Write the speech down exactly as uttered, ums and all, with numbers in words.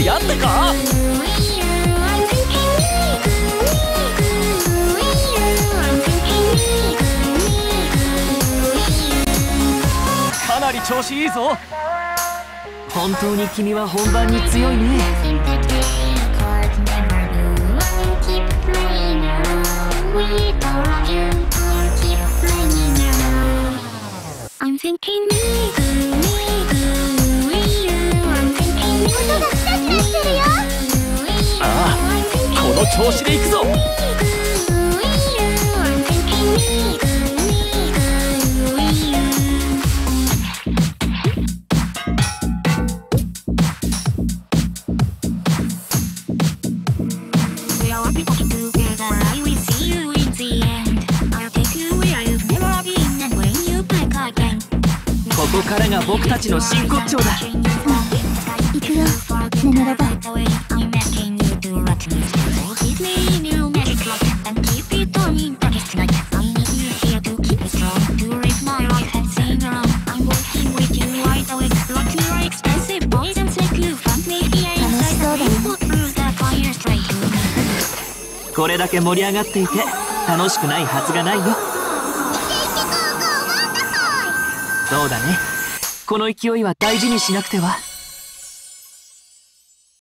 やってか。かなり調子いいぞ。 本当に君は本番に強いね。 ああ、この調子でいくぞ。 ここからが僕たちの真骨頂だ。 行くよ、ネノラボ。 これだけ盛り上がっていて楽しくないはずがないよ。そうだね。この勢いは大事にしなくては。